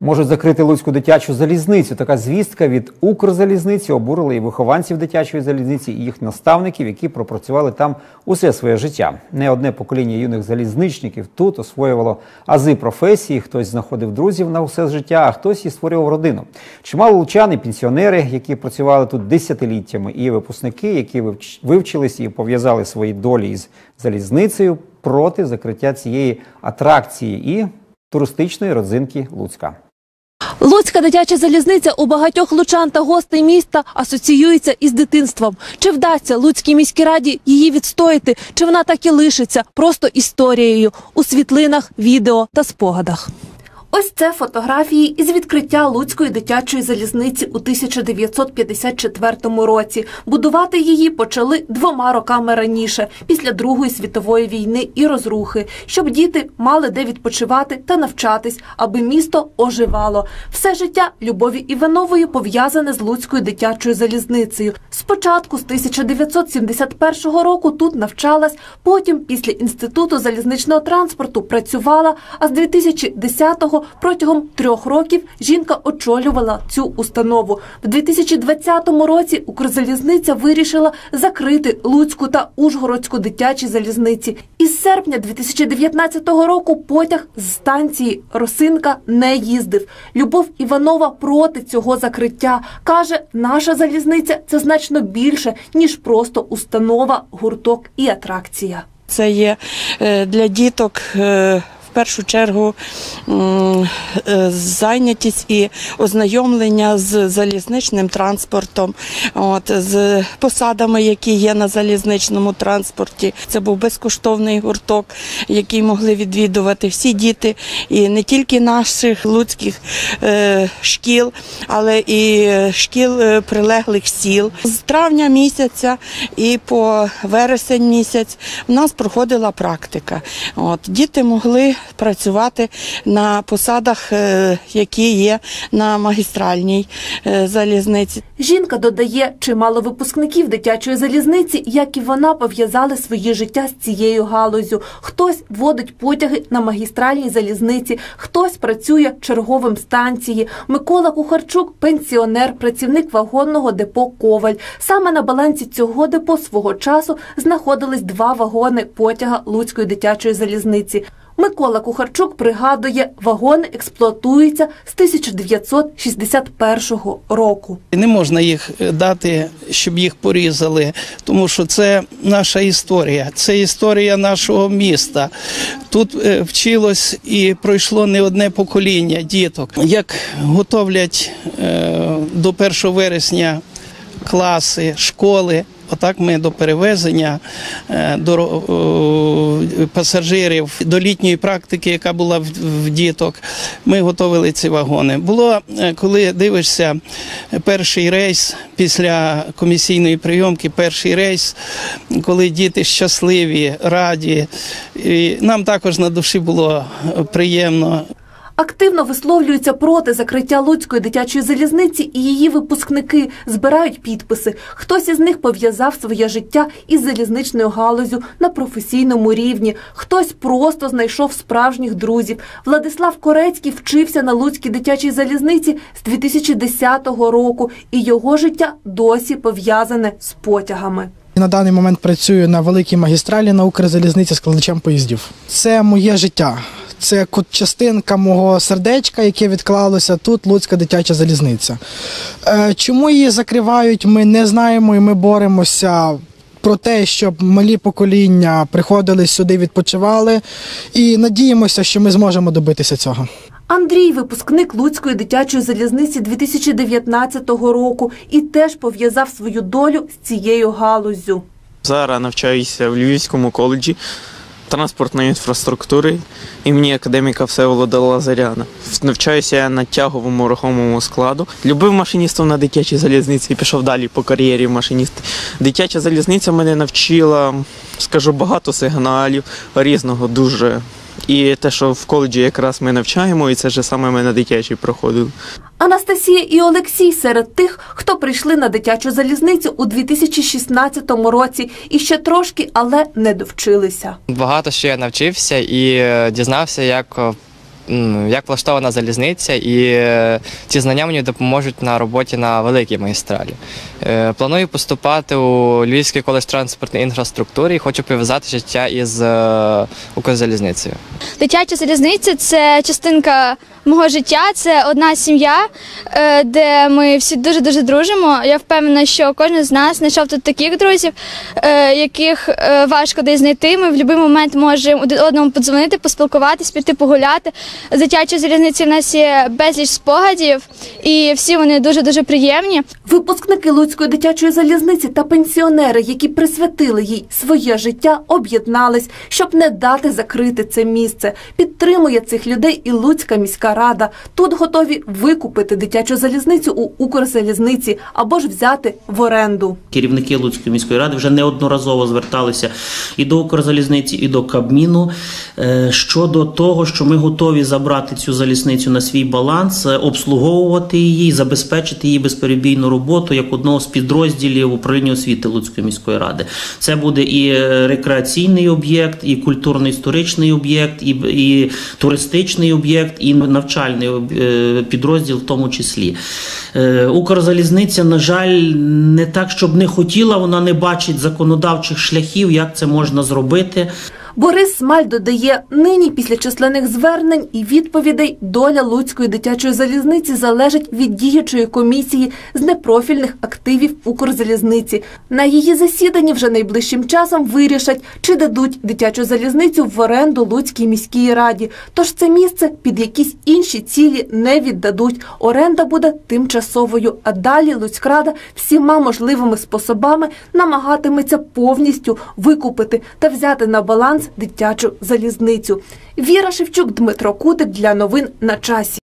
Можуть закрити Луцьку дитячу залізницю. Така звістка від Укрзалізниці обурила і вихованців дитячої залізниці, і їх наставників, які пропрацювали там усе своє життя. Не одне покоління юних залізничників тут освоювало ази професії, хтось знаходив друзів на усе життя, а хтось і створював родину. Чимало лучан і пенсіонери, які працювали тут десятиліттями, і випускники, які вивчились і пов'язали свої долі із залізницею, проти закриття цієї атракції і туристичної родзинки Луцька. Луцька дитяча залізниця у багатьох лучан та гостей міста асоціюється із дитинством. Чи вдасться Луцькій міській раді її відстояти, чи вона так і лишиться просто історією у світлинах, відео та спогадах? Ось це фотографії із відкриття Луцької дитячої залізниці у 1954 році. Будувати її почали 2 роками раніше, після Другої світової війни і розрухи, щоб діти мали де відпочивати та навчатись, аби місто оживало. Все життя Любові Іванової пов'язане з Луцькою дитячою залізницею. Спочатку з 1971 року тут навчалась, потім після Інституту залізничного транспорту працювала, а з 2010-го протягом 3 років жінка очолювала цю установу. В 2020 році Укрзалізниця вирішила закрити Луцьку та Ужгородську дитячі залізниці. Із серпня 2019 року потяг з станції Росинка не їздив. Любов Іванова проти цього закриття. Каже, наша залізниця – це значно більше, ніж просто установа, гурток і атракція. Це є для діток в першу чергу зайнятість і ознайомлення з залізничним транспортом, з посадами, які є на залізничному транспорті. Це був безкоштовний гурток, який могли відвідувати всі діти, і не тільки наших луцьких шкіл, але і шкіл прилеглих сіл. З травня місяця і по вересень місяць в нас проходила практика. Діти могли працювати на посадах, які є на магістральній залізниці. Жінка додає, чимало випускників дитячої залізниці, як і вона, пов'язали своє життя з цією галуззю. Хтось водить потяги на магістральній залізниці, хтось працює черговим станції. Микола Кухарчук – пенсіонер, працівник вагонного депо «Коваль». Саме на балансі цього депо свого часу знаходились 2 вагони потяга Луцької дитячої залізниці. Микола Кухарчук пригадує, вагони експлуатуються з 1961 року. Не можна їх дати, щоб їх порізали, тому що це наша історія, це історія нашого міста. Тут вчилось і пройшло не одне покоління діток. Як готовлять до 1 вересня класи, школи, отак ми до перевезення, до пасажирів, до літньої практики, яка була в діток, ми готовили ці вагони. Було, коли дивишся, перший рейс після комісійної прийомки, перший рейс, коли діти щасливі, раді, і нам також на душі було приємно. Активно висловлюються проти закриття Луцької дитячої залізниці і її випускники, збирають підписи. Хтось із них пов'язав своє життя із залізничною галуззю на професійному рівні, хтось просто знайшов справжніх друзів. Владислав Корецький вчився на Луцькій дитячій залізниці з 2010 року, і його життя досі пов'язане з потягами. На даний момент працюю на великій магістралі на Укрзалізниці складачем поїздів. Це моє життя. Це частинка мого сердечка, яке відклалося тут, Луцька дитяча залізниця. Чому її закривають, ми не знаємо і ми боремося про те, щоб малі покоління приходили сюди, відпочивали, і надіємося, що ми зможемо добитися цього. Андрій – випускник Луцької дитячої залізниці 2019 року і теж пов'язав свою долю з цією галуззю. Зараз навчаюся в Львівському коледжі транспортної інфраструктури імені академіка Всеволода Лазаряна. Навчаюся я на тяговому рухомому складу. Любив машиністом на дитячій залізниці і пішов далі по кар'єрі машиніста. Дитяча залізниця мене навчила, скажу, багато сигналів, різного дуже. І те, що в коледжі якраз ми навчаємо, і це ж саме ми на дитячій проходили. Анастасія і Олексій серед тих, хто прийшли на дитячу залізницю у 2016 році і ще трошки, але не довчилися. Багато що я навчився і дізнався, як як влаштована залізниця, і ці знання мені допоможуть на роботі на великій магістралі. Планую поступати у Львівський коледж транспортної інфраструктури і хочу пов'язати життя із Укрзалізницею. Дитяча залізниця – це частинка мого життя, це одна сім'я, де ми всі дуже-дуже дружимо. Я впевнена, що кожен з нас знайшов тут таких друзів, яких важко десь знайти. Ми в будь-який момент можемо один одному подзвонити, поспілкуватись, піти погуляти. З дитячої залізниці в нас є безліч спогадів, і всі вони дуже-дуже приємні. Випускники Луцької дитячої залізниці та пенсіонери, які присвятили їй своє життя, об'єднались, щоб не дати закрити це місце. Підтримує цих людей і Луцька міська рада. Тут готові викупити дитячу залізницю у Укрзалізниці або ж взяти в оренду. Керівники Луцької міської ради вже неодноразово зверталися і до Укрзалізниці, і до Кабміну щодо того, що ми готові забрати цю залізницю на свій баланс, обслуговувати її, забезпечити її безперебійну роботу як одного з підрозділів управління освіти Луцької міської ради. Це буде і рекреаційний об'єкт, і культурно-історичний об'єкт, і туристичний об'єкт, і навчальний підрозділ в тому числі. Укрзалізниця, на жаль, не так, щоб не хотіла, вона не бачить законодавчих шляхів, як це можна зробити. Борис Смаль додає, нині після численних звернень і відповідей доля Луцької дитячої залізниці залежить від діючої комісії з непрофільних активів Укрзалізниці. На її засіданні вже найближчим часом вирішать, чи дадуть дитячу залізницю в оренду Луцькій міській раді. Тож це місце під якісь інші цілі не віддадуть. Оренда буде тимчасовою, а далі Луцькрада всіма можливими способами намагатиметься повністю викупити та взяти на баланс дитячу залізницю. Віра Шевчук, Дмитро Кутик для новин на часі.